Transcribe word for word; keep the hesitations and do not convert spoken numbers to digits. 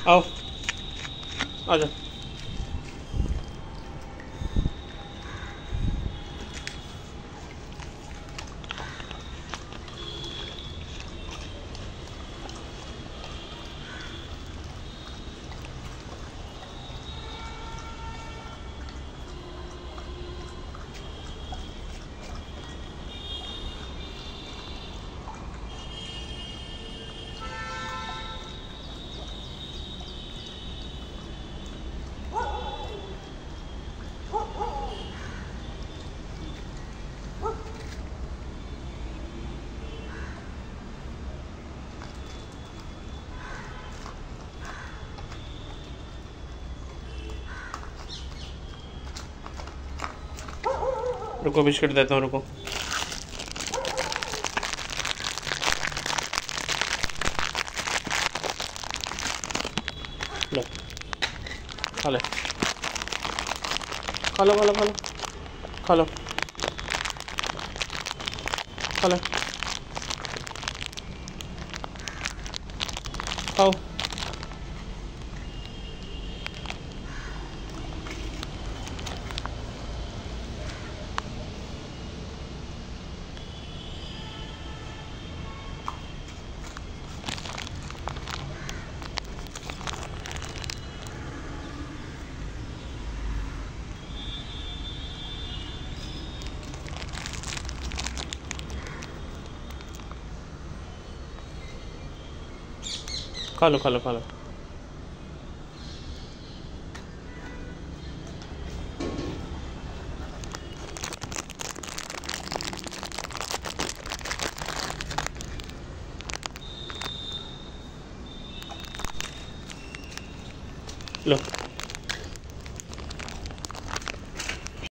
आओ आ जाओ। रुको बिस्किट देता हूँ, रुको। लो खा ले, खा लो खा लो खा लो खा लो खा लो, खाओ। खा लो खा लो खा लो। लो